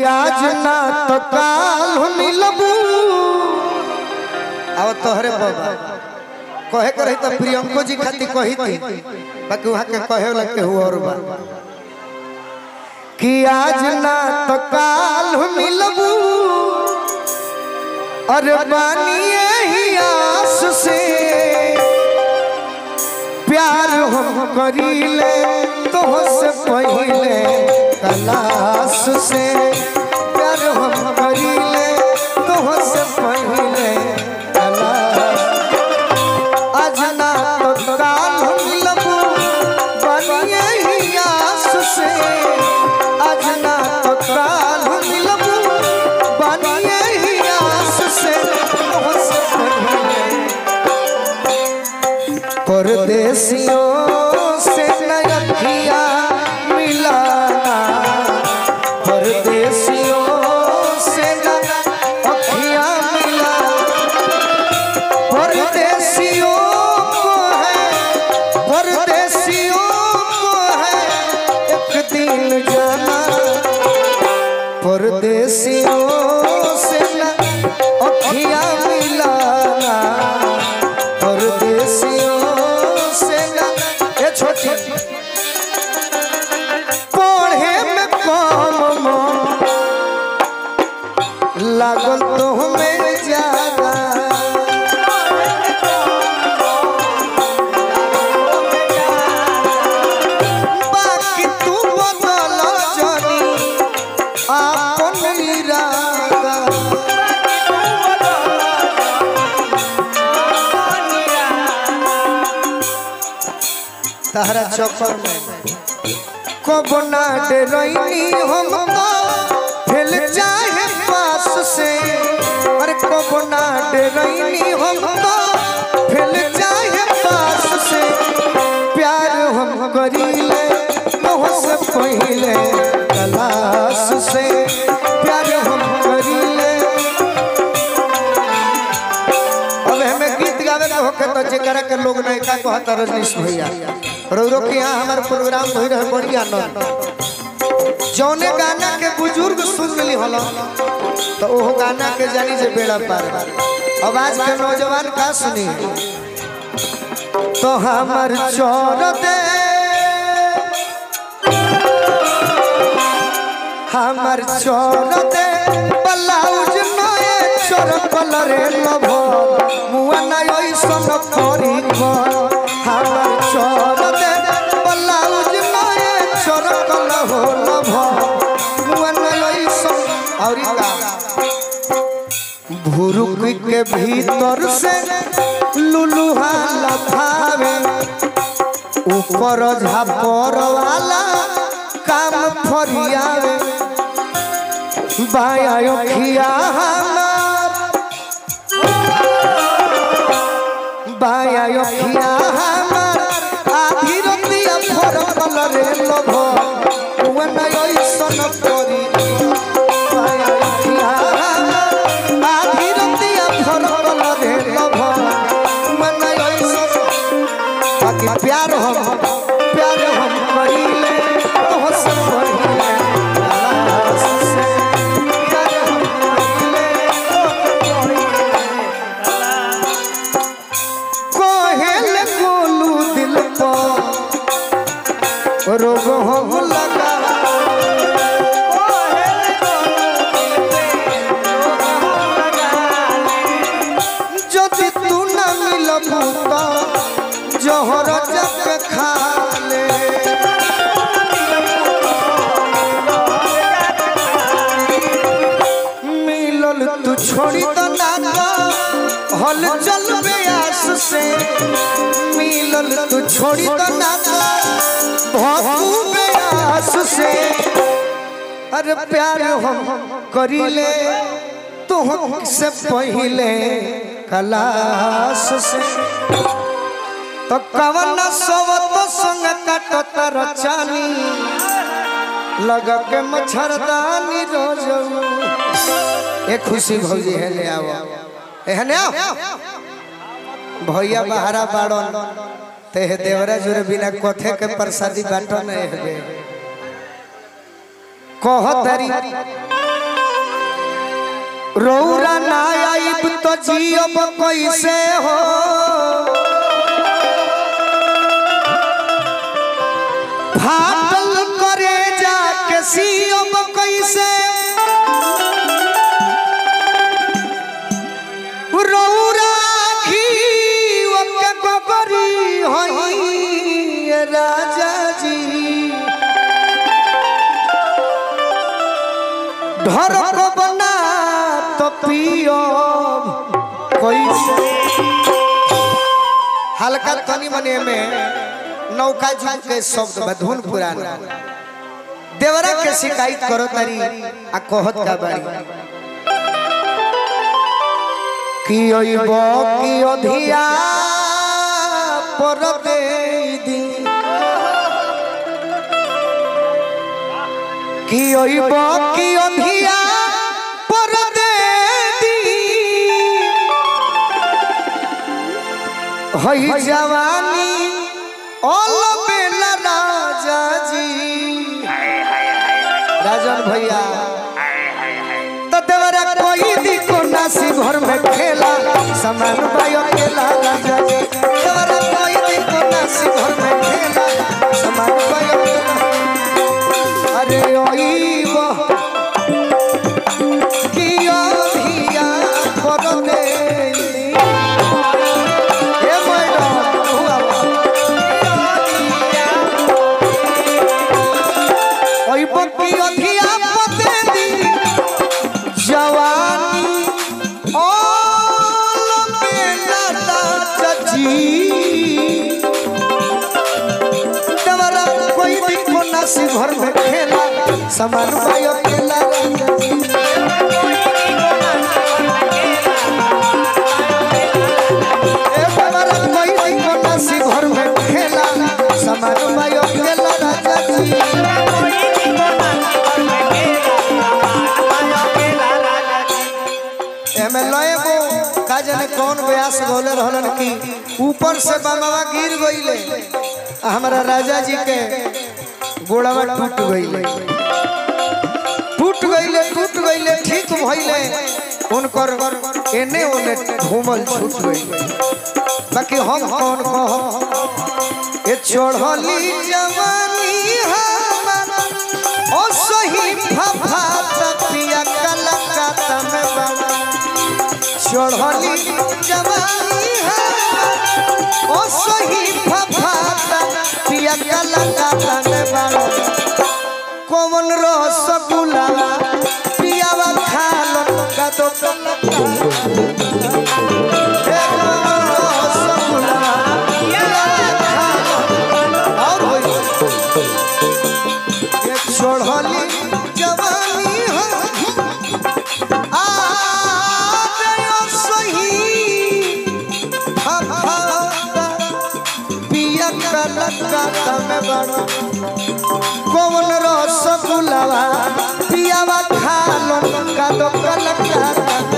आज ना तो काल मिलबू अब तोहरे बाबा कहे करे तो प्रियंको जी खाती कही थी बाकी वहां के कहे लगे हुआ और बा कि आज ना तो काल मिलबू और बानिए ही आस से प्यार हम करीले तो से पहले तलाश से प्यार हम करीले तो से पहले तलाश आज ना तो काल मिलबू बानिए ही आस से आज ना तो काल मिलबू बानिए ही आस से परदेसियों से नयखिया मिलाना परदेसियों से नयखिया मिला परदेसियों को है एक दिन जाना परदेसियों से नयखिया मिलाना परदेसियों पढ़े में कम लागल तो हमें ज्यादा बाकी तू बदल जानी आपन इरादा तारा चक्कर में कब ना डरैनी हम तो फैल जाए पास से अरे कब ना डरैनी हम तो फैल जाए पास से प्यार हम करीले तो से पहले तलाश से प्यार हम करीले अब हमें गीत गावे के होके तो जेकरा के लोग नहीं का कहत रजनीश भैया रो के यहाँ हमारे प्रोग्राम हो रहे बढ़िया आनंद जौने गाना के बुजुर्ग सुन मिली हल तो वो गाना के जानी जे बेड़ा पार अब आज के नौजवान का सुनी तो हमार चोर दे हमार चोर दे ब्लाउज नए चोर कलरे लभो मुआ ना ऐसन करी हमार चोर दे ब्लाउज नए चोर कल हो लभो मुआ ना ऐसन और भुरुक के भीतर से लुलुहा लभावे ऊपर झापर वाला काम फरियावे बाया अखिया हमार बाया अखिया हमार आधी रतिया भर कलरे लभो मुआ ना ऐसन करी बाया अखिया हमार आधी रतिया भर कलरे लभो मुआ ना ऐसन बाकी प्यार हम करीले तो सब पहले तलाश से प्यार हम करीले कोहेल गोलू दिल पर रोग हम लगा जदि तू न मिलबू तो जोहर जग खा ले मिलल तू छोड़ी तो ना हल चल बेआस से मिलल तू छोड़ी तो ना भू बेआस से अरे प्यार हम करीले तो से पहले कलाश से तो कवन सोवत संग काटत रचानी लगा के मच्छरदानी रोज एक खुशी भौजी है ले आओ एहने आओ भैया बहारा बाड़न ते देवरा जोरे बिना कथे के प्रसादी बाटो नहीं है कहतरी रौरा ना आइब तो जियब कैसे हो फाटल करे जाके सियब कैसे रौरा घीव के गोबरी होई राजा जी ढर को बना तो पियो कैसे हल्का तनी मने में नौका जुग के शब्द बधुन पुराना देवरा के शिकायत करो तारी आ कहत का बारी कि ओइबो कि अधिया पर दे दी कि ओइबो कि अधिया पर दे दी हई जवानी ओल बेला राजा जी राजन भैया तो देवरा कोई दी को नासी घर में खेला समान बायो खेला राजा जी देवरा कोई दी को नासी घर में खेला समान बायो खेला अरे ओई वो किया धिया पर दे ए मैडम हुआ ओई वो किया धिया पर दे दी जवानी ओल बेला राजा जी देवरा कोई दी को नासी घर में खेला समान बायो खेला राजा जी ए देवरा कोई दी को नासी घर में खेला समान बायो खेला राजा जी एमे लयबो का जाने कौन व्यास बोले रहलन कि ऊपर से बाबा गिर गइले हमारा राजा जी के गोड़वा टूट गइले ठीक भइले उनकर एने ओने घूमल छूट गइले बाकी हम कौन कह ए चढ़ली जवानी हमारा ओ सही फफा पिया कलकत्ता में बड़ा चढ़ली जवानी है ओ सही फफाता पिया कलकत्ता में बड़ा कौन रसगुल्ला पियावा खालो का तो चढ़ली जवानी पिया कलकत्ता में बड़ा कौन रसगुल्ला पियावा खालो का तो कलकत्ता